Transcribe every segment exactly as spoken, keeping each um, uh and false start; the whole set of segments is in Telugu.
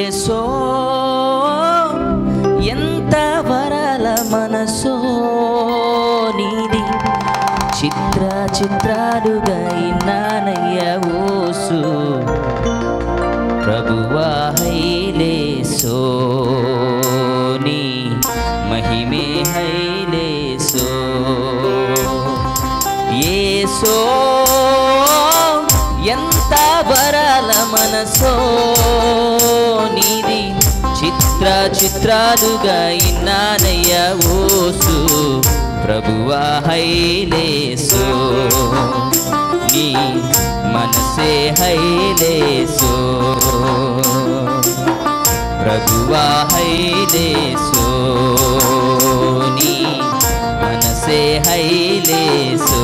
యేసో ఎంత వరల మనసో నీది, చిత్ర చిత్రాలుగా ఇన్నానయ్య ఓసు ప్రభువా హైలేసో నీ మహిమే హైలేసో. యేసో ఎంత వరల మనసో నీది, చిత్ర చిత్రాలుగా ఇన్నానయ్య ఓసు ప్రభువా హైలేసో నీ మనసే హైలేసో ప్రభువా హైలేసో నీ మనసే హైలేసో.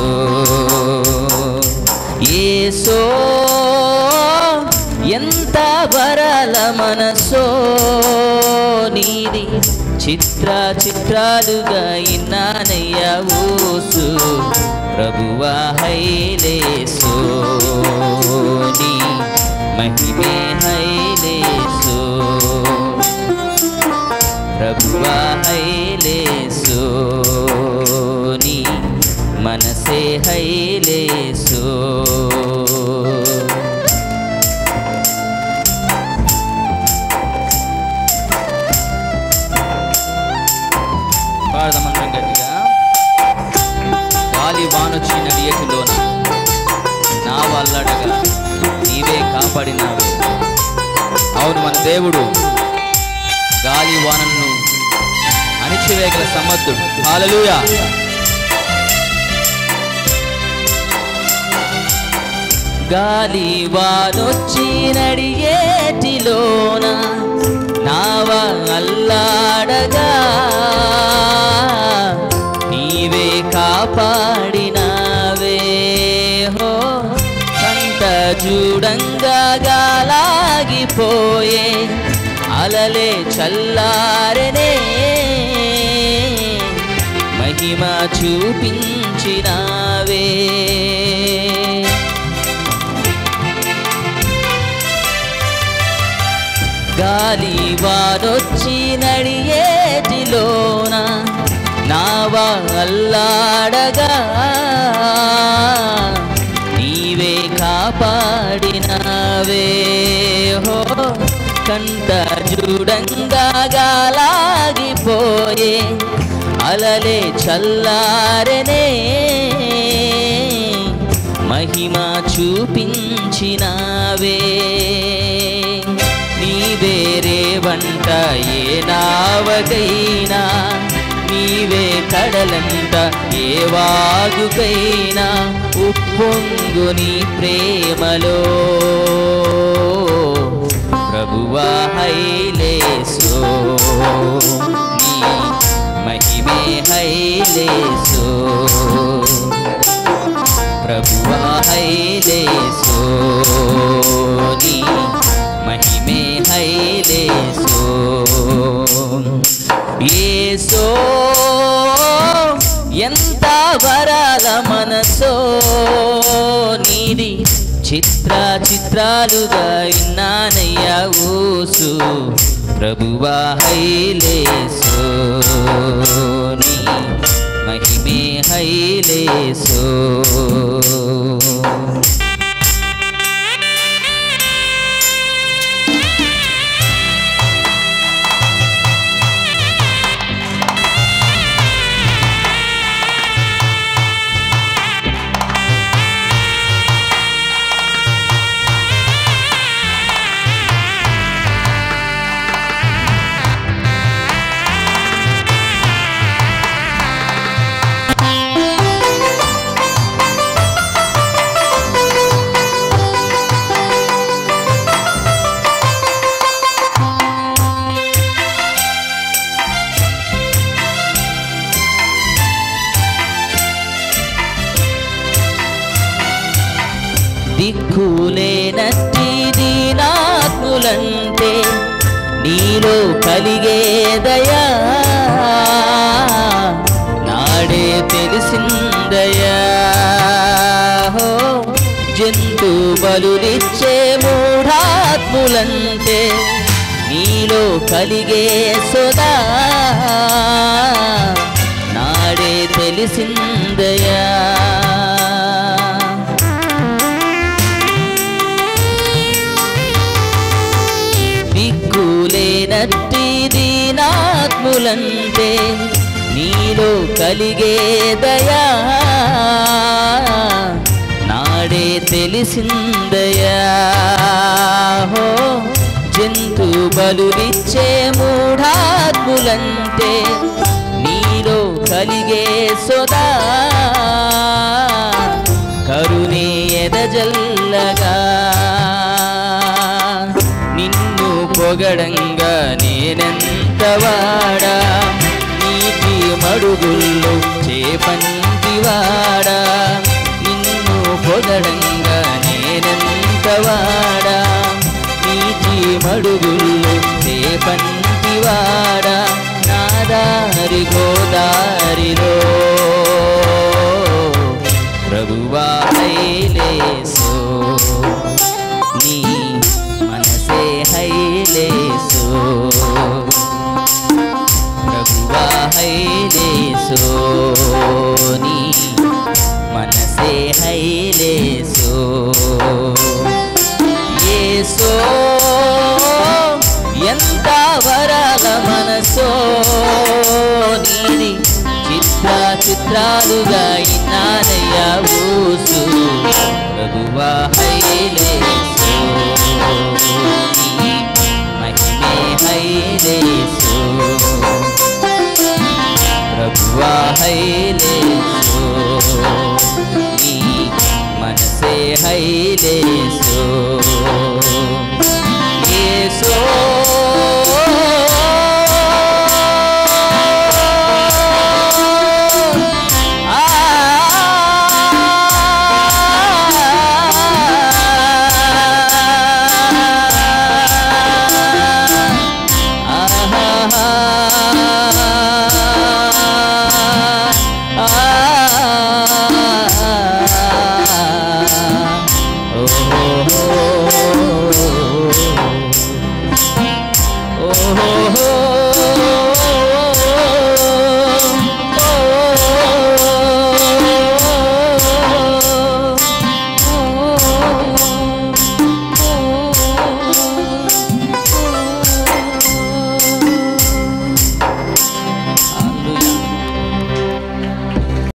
యేసో ఎంత వరల మనసో నీది, చిత్ర చిత్రాలుగా ఇన్నానయ్య ఓసు ప్రభువా హైలేసో నీ మహిమే హైలేసో ప్రభువా హైలేసో నీ మనసే హైలేసో. పాడదామందరం గట్టిగా. గాలి వానొచ్చి నడియటిలోన నా వల్లడగా నీవే కాపాడినావే. అవును, మన దేవుడు గాలి వానను అణిచివేయగల సమర్థుడు. హల్లెలూయా. గాలి వానొచ్చి నడియేటిలోన నావ అల్లాడగా నీవే కాపాడినావే. హో కంట చూడంగా గాలాగిపోయే అలలే చల్లారనే మహిమ చూపించినావే. గాలి వానొచ్చి నడియేటిలోన నావ అల్లాడగా నీవే కాపాడినావే. హో కంట చూడంగా గాలాగిపోయే అలలే చల్లారనే మహిమ చూపించినావే. నీవే రేవంట ఏ నావకైనా, నీవే కడలంట ఏ వాగుకైనా ఉప్పొంగు నీ ప్రేమలో ప్రభువా హైలేసో నీ మహిమే హైలేసో ప్రభువా హైలేసో నీ మహిమే హైలేసో. యేసో ఎంత వరల మనసో నీది, చిత్ర చిత్రాలుగా ఇన్నానయ్య ఓసు ప్రభువా హైలేసో నీ మహిమే హైలేసో. దిక్కులేనట్టి దీనాత్ములంటే నీలో కలిగే దయా నాడే తెలిసిందయా. హో జంతు బలులిచ్చే మూఢాత్ములంటే నీలో కలిగే సోదా నాడే తెలిసిందయా. దిక్కులేనట్టి దీనాత్ములంటే నీలో కలిగే దయా నాడే తెలిసిందయా. హో జంతు బలులిచ్చే మూఢాత్ములంటే నీలో కలిగే సోదా కరుణే ఎదజల్లగా. నిన్ను పొగడంగా నేనెంతవాడా, నీటి మడుగుల్లో చేపంటివాడా. నిన్ను పొగడంగా నేనెంతవాడా, నీటి మడుగుల్లో చేపంటివాడా. నా దారి గోదారిలో ప్రభువా హైలేసో, నీ మనసే హైలేసో. ప్రభువా హైలేసో, నీ మనసే హైలేసో. యేసో ఎంత వరాల మనసో, నీది చిత్ర చిత్రాలుగా ఇన్నానయ్యా ఊసు. ప్రభువా హైలేసో.